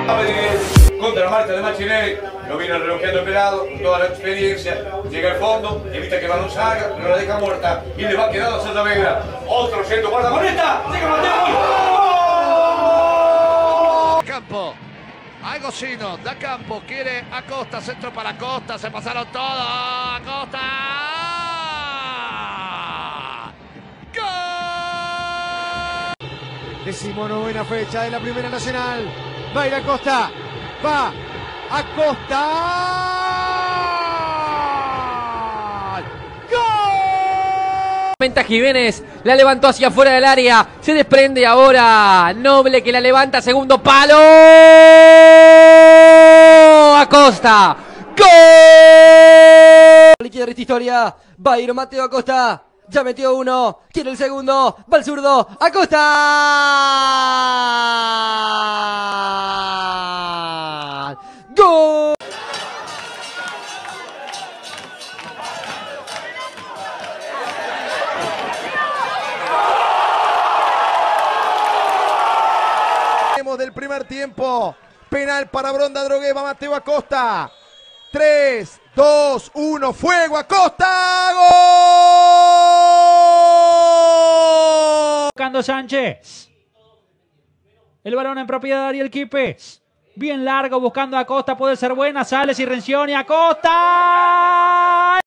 Contra la marcha de Machiné, lo viene relojeando el pelado, con toda la experiencia, llega al fondo, evita que el balón salga, no la deja muerta y le va quedando a Saavedra. Otro centro, guarda con esta, llega Mateo. Campo, Agosino, da Campo, quiere Acosta, centro para Acosta, se pasaron todos, Acosta. ¡Gol! 19ª fecha de la Primera Nacional. Va a ir Acosta. Va Acosta. ¡Gol! Jiménez la levantó hacia afuera del área. Se desprende ahora. Noble que la levanta. Segundo palo. Acosta. ¡Gol! Liquida esta historia. Va a ir Mateo Acosta. Ya metió uno, quiere el segundo, va el zurdo, Acosta. ¡Gol! Del primer tiempo, penal para Bronda Drogué, va Mateo Acosta. 3, 2, 1, fuego, Acosta, ¡gol! Buscando Sánchez. El balón en propiedad de Ariel Quipes. Bien largo, buscando a Acosta, puede ser buena, sale Cirrencioni, Acosta.